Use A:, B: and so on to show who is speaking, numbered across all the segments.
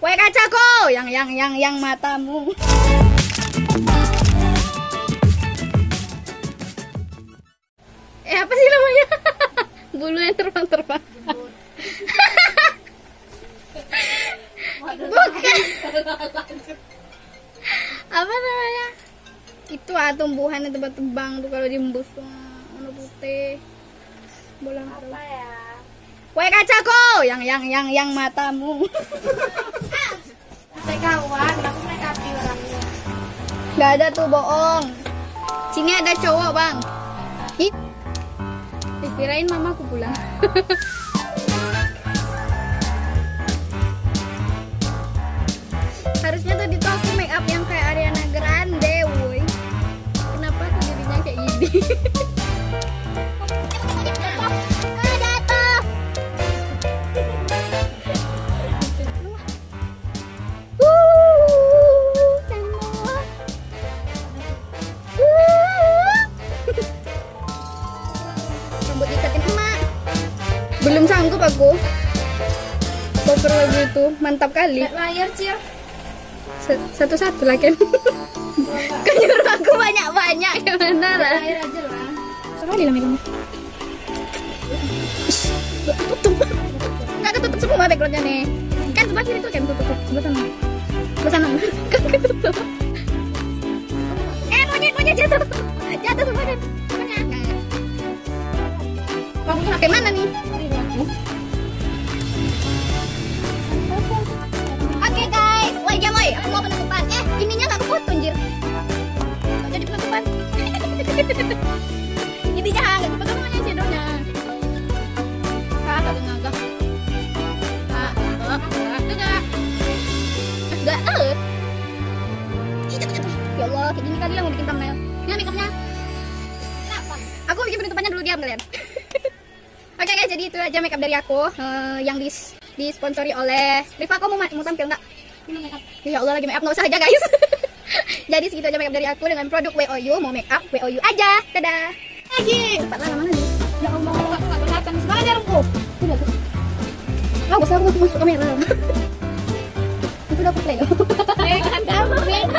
A: Woi kacaku, yang matamu. Apa sih namanya? Bulu yang terbang. Bukan. Apa namanya? Itu tumbuhan yang tebang tuh kalau diembus warna putih. Bola apa ya? Woi kacaku, yang matamu.
B: Saya kawan, aku make up orangnya.
A: Gak ada tuh, bohong. Sini ada cowok, Bang. Ih. Dikirain mamaku pulang. Harusnya tadi tuh aku make up yang kayak Ariana Grande, woi. Kenapa tuh jadinya kayak gini? Rambut ikatin emak. Belum sanggup aku. Cover lagu itu mantap kali.
B: Layar Cil.
A: Satu-satu lah kan. Kan nyuruh aku banyak-banyak gimana lah.
B: Layar aja lah.
A: Sekali lah megangnya. Tutup. Nggak ketutup semua backgroundnya nih. Kan sebelah kiri tuh kan tutup. Sebelah sana. Sebelah sana. Kan ketutup. Monyet jatuh. Jatuh semua kan. Kamu pakai mana nih? Oke guys, jam aku mau penutupan. Ininya nggak kepotong anjir. Nggak jadi penutupan. Intinya nggak kepegang namanya shadownya. Kagak ngagak. Nggak tahu. Ya Allah, kayak gini kali lah mau bikin thumbnail. Ini makeupnya. Kenapa? Aku bikin penutupannya dulu, diam kalian. Oke guys, jadi itu aja makeup dari aku yang disponsori oleh Riva. Kamu mau tampil nggak? Ya Allah, lagi makeup nggak usah aja guys. Jadi segitu aja makeup dari aku dengan produk WOU. Mau makeup WOU aja. Dadah. Lagi. Cepat lah, lama lagi.
B: Ya Allah, aku nggak kelihatan. Semangat jarumku.
A: Udah tuh. Oh, gak usah aku masuk kamera. Itu udah aku play loh.
B: Kan kamu,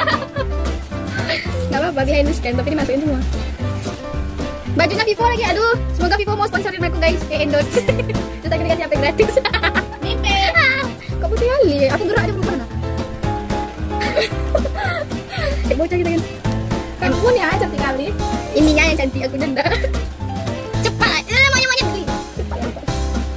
A: Gak apa-apa, behind the scan, tapi dimasukin semua. Bajunya Vivo lagi, aduh. Semoga Vivo mau sponsorin aku guys, kayak endorse. Terus aku dikasih HP gratis.
B: Nipel.
A: Kok putih kali? Aku gerak aja berubah. Kayak bocah gitu kan.
B: Kamu pun ya cantik kali.
A: Ininya yang cantik, aku denda. Cepat, monyet beli. Cepat ya, cepat.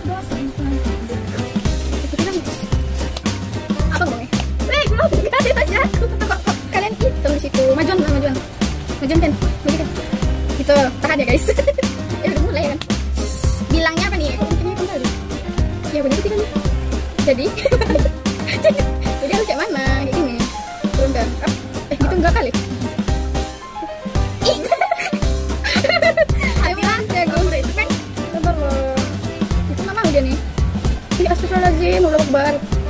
A: Apa ngomongnya? Belum, gak ada tanya. Kalian hitung di situ. Majuan kan? Maju kan? Gitu, tahan ya guys. Ya udah mulai kan. Bilangnya apa nih? Kok mungkinnya kembali? Ya benar sih kan. Jadi harus kayak mana? Kayak gini. Turun kan? Gitu enggak kali? Ayo mas ya gue itu kan. Sabar loh. Itu nggak mau dia nih. Ini astagfirullahaladzim, Allah Akbar.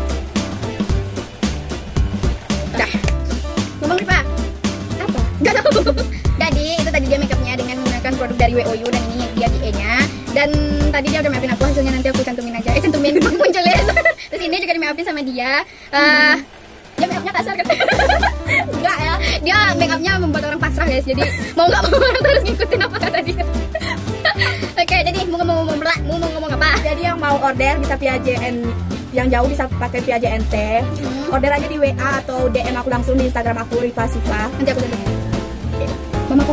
A: Udah. Ngomong nih Pak. Apa? Gak tahu. Jadi itu tadi dia makeupnya dengan menggunakan produk dari WOU dan ini dia DE-nya. Dan tadi dia udah makeupin aku, hasilnya nanti aku cantumin aja. Cantumin munculin. Terus ini juga di makeupin sama dia. Dia makeupnya kasar kan? Enggak ya. Dia makeupnya membuat orang pasrah guys. Jadi mau nggak mau orang harus ngikutin apa kata dia. Oke, jadi mau ngomong apa?
B: Jadi yang mau order bisa via JN, yang jauh bisa pakai via JNT. Order aja di WA atau DM aku langsung di Instagram aku Riva Siva.
A: Nanti aku datang. Mamaku.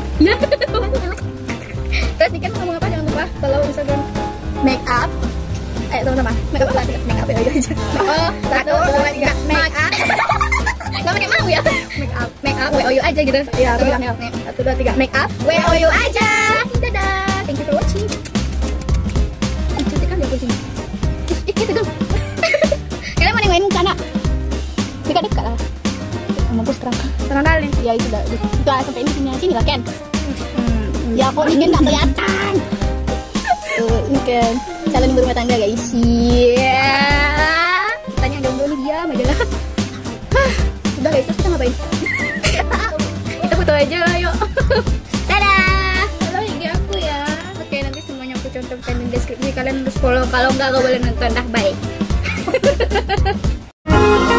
A: Terus nih kan ngomong apa, jangan lupa follow Instagram make up. Ayo sama-sama. Make up apa? Make up ya aja. Oh, 1, 2, 3 make up. Nggak pakai mau ya? Make up WOU aja gitu.
B: Iya, aku bilangnya 1, 2, 3 make up
A: WOU aja. Dadah. Thank you for watching. Cantik kan dia kucing. Itu dong. Kalian mau nengokin muka anak? Dekat-dekat lah. Mampus terang kali. Ya itu dah. Itu sampai sini lah kan. Ya kok ini nggak kelihatan. Tuh ini kan calon ibu rumah tangga guys. Iya. Tanya jomblo nih dia aja lah. Udah guys, terus kita ngapain? Kita foto aja lah yuk. Dadah.
B: Follow IG aku ya.
A: Oke, nanti semuanya aku contohkan di deskripsi. Kalian harus follow, kalau nggak boleh nonton. Dah, bye.